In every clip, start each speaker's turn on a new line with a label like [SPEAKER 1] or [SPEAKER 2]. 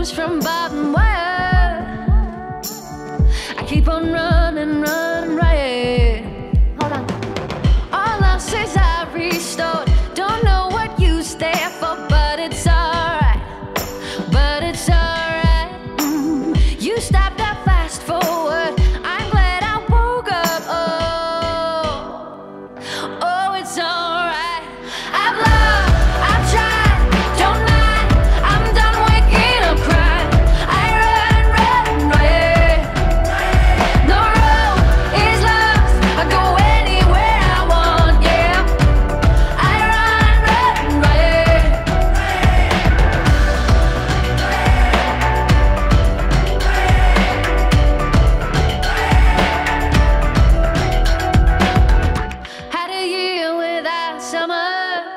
[SPEAKER 1] blues from bottom wire. I keep on running, running right. Hold on. All losses I restored. Don't know what you stand for, but it's alright. But it's alright. You stopped that fast forward. I'm glad I woke up. Oh, it's alright. I've loved, I've tried, don't mind. I'm done waking up crying. I run, run, run. No road is lost. I go anywhere I want, yeah. I run, run, run. Had a year without summer.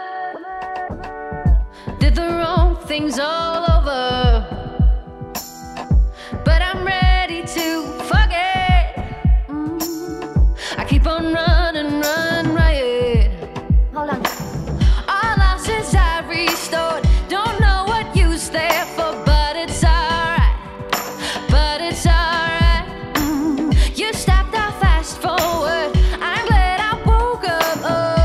[SPEAKER 1] Did the wrong things all over. But I'm ready to forget. I keep on running, running right. Hold on. All losses I restored. Don't know what you stand for, but it's alright. But it's alright. You stopped that fast forward. I'm glad I woke up.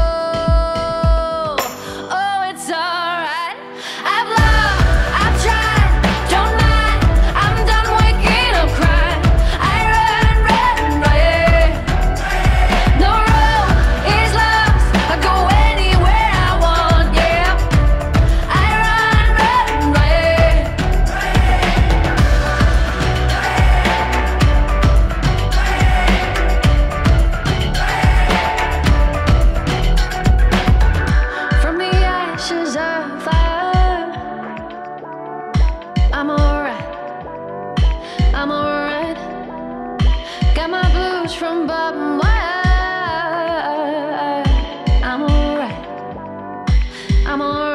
[SPEAKER 1] Oh, it's alright. I've loved, I've tried, don't mind. I'm done waking up crying. I run, run, run. No road is lost. I go anywhere I want, yeah. I run, run, run. From the ashes of fire, I'm alright. I'm alright. Got my blues from bottom wire. I'm alright. I'm alright.